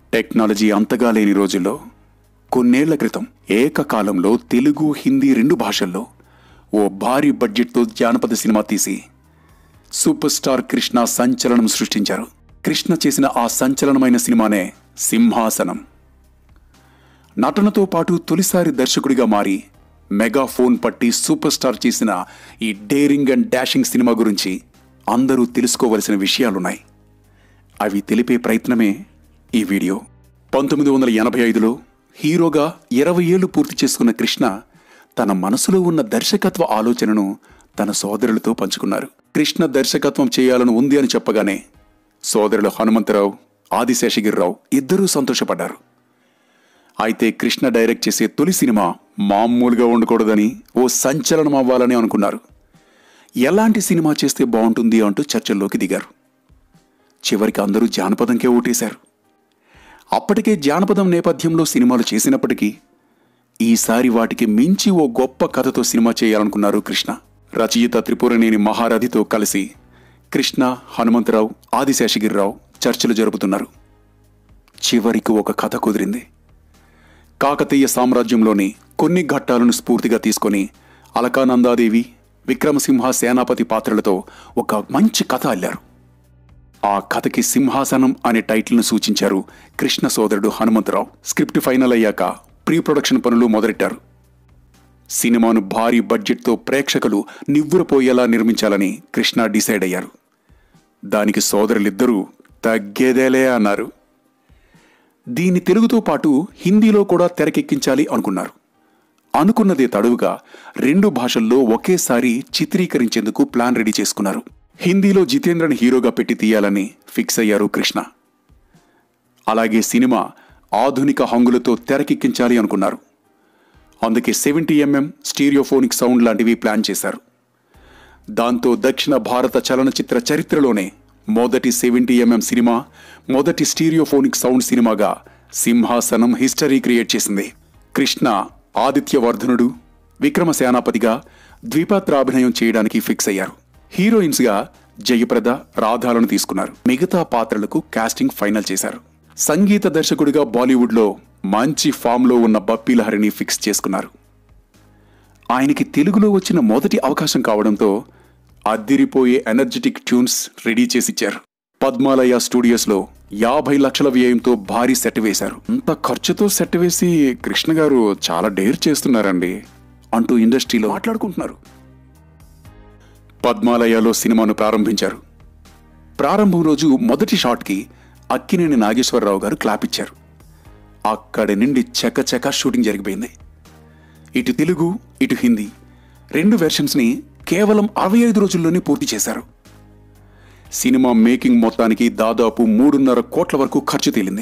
Technology అంతగా లేని రోజుల్లో కొన్నేళ్ల క్రితం ఏకకాలంలో తెలుగు హిందీ 2 భాషల్లో ఓ భారీ బడ్జెట్తో జానపద సినిమా తీసి సూపర్ స్టార్ కృష్ణ సంచలనం సృష్టించారు. కృష్ణ చేసిన ఆ సంచలనమైన సినిమానే సింహాసనం. నటనతో పాటు తొలిసారి దర్శకుడిగా మారి మెగాఫోన్ పట్టి సూపర్ స్టార్ చేసిన ఈ డేరింగ్ అండ్ డాషింగ్ సినిమా గురించి అందరూ తెలుసుకోవలసిన విషయాలున్నాయి. అవి తెలిపే ప్రయత్నమే ఈ వీడియో. 1985లో హీరోగా 20 ఏళ్లు పూర్తి చేసుకున్న కృష్ణ తన మనసులో ఉన్న దర్శకత్వ ఆలోచనను తన సోదరులతో పంచుకున్నారు. కృష్ణ దర్శకత్వం చేయాలని ఉంది అని చెప్పగానే సోదరులు హనుమంతరావు, ఆదిశేషగిరిరావు ఇద్దరూ సంతోషపడ్డారు. అయితే కృష్ణ డైరెక్ట్ చేసే తొలి సినిమా మామూలుగా ఉండకూడదని, ఓ సంచలనం అవ్వాలని అనుకున్నారు. ఎలాంటి సినిమా చేస్తే బాగుంటుంది అంటూ చర్చల్లోకి దిగారు. చివరికి అందరూ జానపదంకే ఓటేశారు. అప్పటికే జానపదం నేపథ్యంలో సినిమాలు చేసినప్పటికీ ఈసారి వాటికి మించి ఓ గొప్ప కథతో సినిమా చేయాలనుకున్నారు కృష్ణ. రచయిత త్రిపురనేని మహారథితో కలిసి కృష్ణ, హనుమంతరావు, ఆదిశేషగిరిరావు చర్చలు జరుపుతున్నారు. చివరికి ఒక కథ కుదిరింది. కాకతీయ సామ్రాజ్యంలోని కొన్ని ఘట్టాలను స్ఫూర్తిగా తీసుకొని అలకానందాదేవి, విక్రమసింహ సేనాపతి పాత్రలతో ఒక మంచి కథ అల్లారు. ఆ కథకి సింహాసనం అనే టైటిల్ను సూచించారు కృష్ణ సోదరుడు హనుమంతరావు. స్క్రిప్ట్ ఫైనల్ అయ్యాక ప్రీ ప్రొడక్షన్ పనులు మొదలెట్టారు. సినిమాను భారీ బడ్జెట్తో ప్రేక్షకులు నివ్వురపోయేలా నిర్మించాలని కృష్ణ డిసైడ్ అయ్యారు. దానికి సోదరులిద్దరూ తగ్గేదేలే అన్నారు. దీన్ని తెలుగుతో పాటు హిందీలో కూడా తెరకెక్కించాలి అనుకున్నారు. అనుకున్నదే తడువుగా 2 భాషల్లో ఒకేసారి చిత్రీకరించేందుకు ప్లాన్ రెడీ చేసుకున్నారు. హిందీలో జితేంద్రని హీరోగా పెట్టి తీయాలని ఫిక్స్ అయ్యారు కృష్ణ. అలాగే సినిమా ఆధునిక హంగులతో తెరకెక్కించాలి అనుకున్నారు. అందుకే 70mm స్టీరియోఫోనిక్ సౌండ్ లాంటివి ప్లాన్ చేశారు. దాంతో దక్షిణ భారత చలనచిత్ర చరిత్రలోనే మొదటి 70mm సినిమా, మొదటి స్టీరియోఫోనిక్ సౌండ్ సినిమాగా సింహాసనం హిస్టరీ క్రియేట్ చేసింది. కృష్ణ ఆదిత్యవర్ధనుడు, విక్రమ సేనాపతిగా ద్విపాత్రాభినయం చేయడానికి ఫిక్స్ అయ్యారు. హీరోయిన్స్గా జయప్రద, రాధాలను తీసుకున్నారు. మిగతా పాత్రలకు కాస్టింగ్ ఫైనల్ చేశారు. సంగీత దర్శకుడిగా బాలీవుడ్లో మంచి ఫామ్లో ఉన్న బప్పీ లహరిని ఫిక్స్ చేసుకున్నారు. ఆయనకి తెలుగులో వచ్చిన మొదటి అవకాశం కావడంతో అద్దిరిపోయే ఎనర్జెటిక్ ట్యూన్స్ రెడీ చేసిచ్చారు. పద్మాలయ స్టూడియోస్లో 50 లక్షల వ్యయంతో భారీ సెట్ వేశారు. అంత ఖర్చుతో సెట్ వేసి కృష్ణ గారు చాలా డేర్ చేస్తున్నారండి అంటూ ఇండస్ట్రీలో మాట్లాడుకుంటున్నారు. పద్మాలయలో సినిమాను ప్రారంభించారు. ప్రారంభం రోజు మొదటి షాట్కి అక్కినేని నాగేశ్వరరావు గారు క్లాప్ ఇచ్చారు. అక్కడి నుండి చకచక షూటింగ్ జరిగిపోయింది. ఇటు తెలుగు, ఇటు హిందీ 2 వెర్షన్స్ని కేవలం 65 రోజుల్లోనే పూర్తి చేశారు. సినిమా మేకింగ్ మొత్తానికి దాదాపు 3.5 కోట్ల వరకు ఖర్చు తేలింది.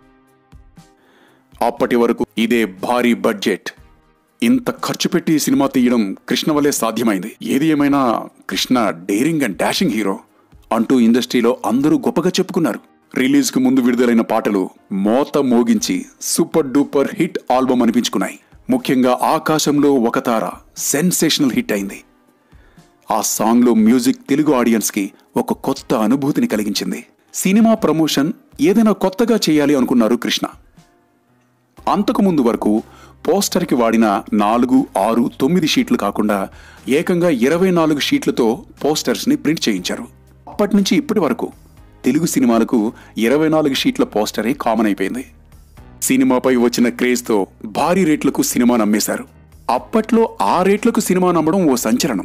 అప్పటి వరకు ఇదే భారీ బడ్జెట్. ఇంత ఖర్చు పెట్టి సినిమా తీయడం కృష్ణ వల్లే సాధ్యమైంది. ఏది ఏమైనా Krishna daring and dashing hero అంటూ ఇండస్ట్రీలో అందరూ గొప్పగా చెప్పుకున్నారు. రిలీజ్కు ముందు విడుదలైన పాటలు మోత మోగించి సూపర్ డూపర్ హిట్ ఆల్బమ్ అనిపించుకున్నాయి. ముఖ్యంగా ఆకాశంలో ఒక తార సెన్సేషనల్ హిట్ అయింది. ఆ సాంగ్లో మ్యూజిక్ తెలుగు ఆడియన్స్కి ఒక కొత్త అనుభూతిని కలిగించింది. సినిమా ప్రమోషన్ ఏదైనా కొత్తగా చేయాలి అనుకున్నారు కృష్ణ. అంతకుముందు వరకు పోస్టర్కి వాడిన 4, 6, 9 షీట్లు కాకుండా ఏకంగా 24 షీట్లతో పోస్టర్స్ని ప్రింట్ చేయించారు. అప్పటి నుంచి ఇప్పటి వరకు తెలుగు సినిమాలకు 24 షీట్ల పోస్టరే కామన్ అయిపోయింది. సినిమాపై వచ్చిన క్రేజ్తో భారీ రేట్లకు సినిమా నమ్మేశారు. అప్పట్లో ఆ రేట్లకు సినిమా నమ్మడం ఓ సంచలనం.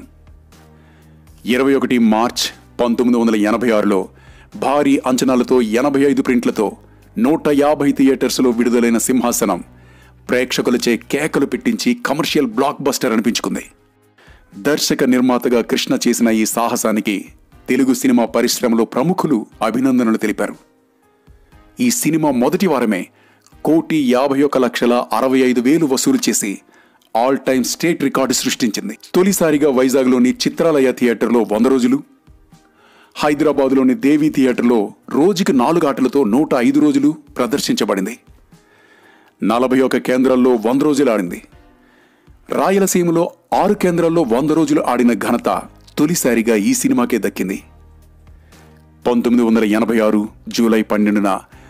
21 మార్చ్ 1986లో భారీ అంచనాలతో 85 ప్రింట్లతో 150 థియేటర్స్లో విడుదలైన సింహాసనం ప్రేక్షకులచే కేకలు పెట్టించి కమర్షియల్ బ్లాక్ బస్టర్ అనిపించుకుంది. దర్శక నిర్మాతగా కృష్ణ చేసిన ఈ సాహసానికి తెలుగు సినిమా పరిశ్రమలో ప్రముఖులు అభినందనలు తెలిపారు. ఈ సినిమా మొదటి వారమే 1,51,65,000 వసూలు చేసి ఆల్ టైమ్ స్టేట్ రికార్డు సృష్టించింది. తొలిసారిగా వైజాగ్లోని చిత్రాలయ థియేటర్లో 100 రోజులు, హైదరాబాద్లోని దేవి థియేటర్లో రోజుకి 4 ఆటలతో 105 రోజులు ప్రదర్శించబడింది. 41 కేంద్రాల్లో 100 రోజులు ఆడింది. రాయలసీమలో 6 కేంద్రాల్లో 100 రోజులు ఆడిన ఘనత తొలిసారిగా ఈ సినిమాకే దక్కింది. 1986 జూలై 12న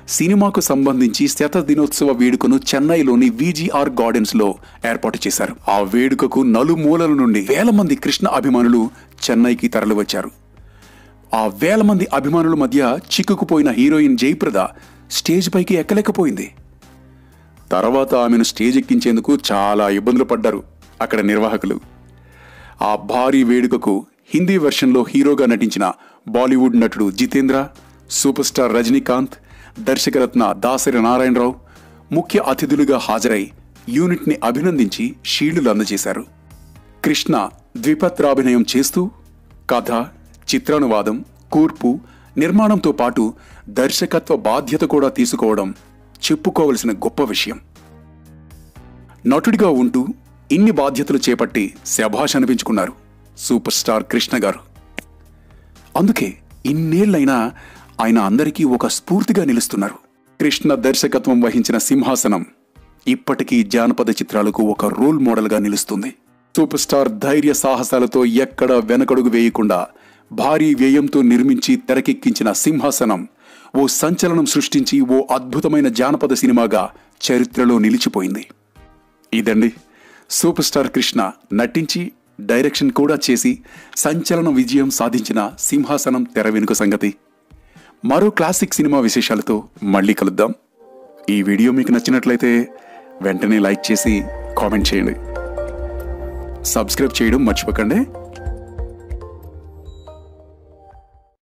సినిమాకు సంబంధించి శత దినోత్సవ వేడుకను చెన్నైలోని విజిఆర్ గార్డెన్స్ లో ఏర్పాటు చేశారు. ఆ వేడుకకు నలుమూలల నుండి వేల మంది కృష్ణ అభిమానులు చెన్నైకి తరలివచ్చారు. ఆ వేల మంది అభిమానుల మధ్య చిక్కుకుపోయిన హీరోయిన్ జయప్రద స్టేజ్ పైకి ఎక్కలేకపోయింది. తర్వాత ఆమెను స్టేజ్ ఎక్కించేందుకు చాలా ఇబ్బందులు పడ్డారు అక్కడ నిర్వాహకులు. ఆ భారీ వేడుకకు హిందీ వెర్షన్లో హీరోగా నటించిన బాలీవుడ్ నటుడు జితేంద్ర, సూపర్ స్టార్ రజనీకాంత్, దర్శకరత్న దాసరి నారాయణరావు ముఖ్య అతిథులుగా హాజరై యూనిట్ని అభినందించి షీల్డులు అందజేశారు. కృష్ణ ద్విపత్రాభినయం చేస్తూ కథ, చిత్రానువాదం, కూర్పు, నిర్మాణంతో పాటు దర్శకత్వ బాధ్యత కూడా తీసుకోవడం చెప్పుకోవలసిన గొప్ప విషయం. నటుడిగా ఉంటూ ఇన్ని బాధ్యతలు చేపట్టి శభాష్ అనిపించుకున్నారు సూపర్ స్టార్ కృష్ణ గారు. అందుకే ఇన్నేళ్లైనా ఆయన అందరికీ ఒక స్ఫూర్తిగా నిలుస్తున్నారు. కృష్ణ దర్శకత్వం వహించిన సింహాసనం ఇప్పటికీ జానపద చిత్రాలకు ఒక రోల్ మోడల్గా నిలుస్తుంది. సూపర్ స్టార్ ధైర్య సాహసాలతో ఎక్కడా వెనకడుగు వేయకుండా భారీ వ్యయంతో నిర్మించి తెరకెక్కించిన సింహాసనం ఓ సంచలనం సృష్టించి ఓ అద్భుతమైన జానపద సినిమాగా చరిత్రలో నిలిచిపోయింది. ఇదండి సూపర్ స్టార్ కృష్ణ నటించి డైరెక్షన్ కూడా చేసి సంచలన విజయం సాధించిన సింహాసనం తెర వెనుక సంగతి. మరో క్లాసిక్ సినిమా విశేషాలతో మళ్ళీ కలుద్దాం. ఈ వీడియో మీకు నచ్చినట్లయితే వెంటనే లైక్ చేసి కామెంట్ చేయండి. సబ్స్క్రైబ్ చేయడం మర్చిపోకండి.